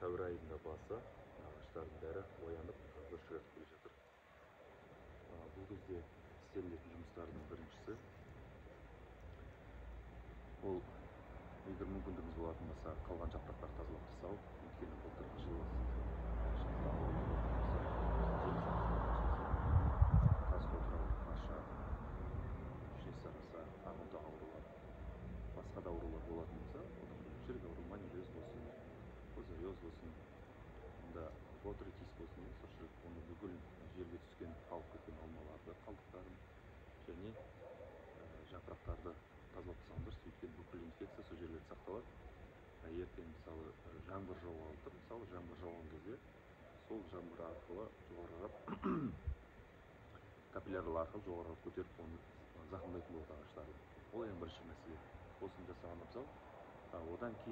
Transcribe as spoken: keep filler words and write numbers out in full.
сәуір айында басы ағаштардың бәрі оянып өршіп келе жатыр. Бұл кезде істелінетін жұмыстардың біріншісі ол егер мүмкіндігіңіз болатын болса қалған жапырақтарды тазалап тастау. Өйткені былтырғы жылы тас отырау, аша, шесараса, ағымдағы аурулар, басқа да аурулар болатын болса, жүрек ауруы, манилиоз болсын, фузариоз болсын, онда ботритис болсын, оны бүкіл жерге түскен қалып кеткен алмаларды, қалдықтарын және жапырақтарды тазалап тастаған дұрыс. Өйткені бүкіл инфекция сол жерлерде сақталады. Ертең мысалы жаңбыр жауғалы тұр, мысалы жаңбыр жауған кезде сол жаңбыр арқылы жоғарырақ капиллярлар арқылы жоғарырақ көтеріп оны зақымдайтын болады ағаштарды. Ол ең бірінші мәселе. Осыны жасаған абзал. Одан кейін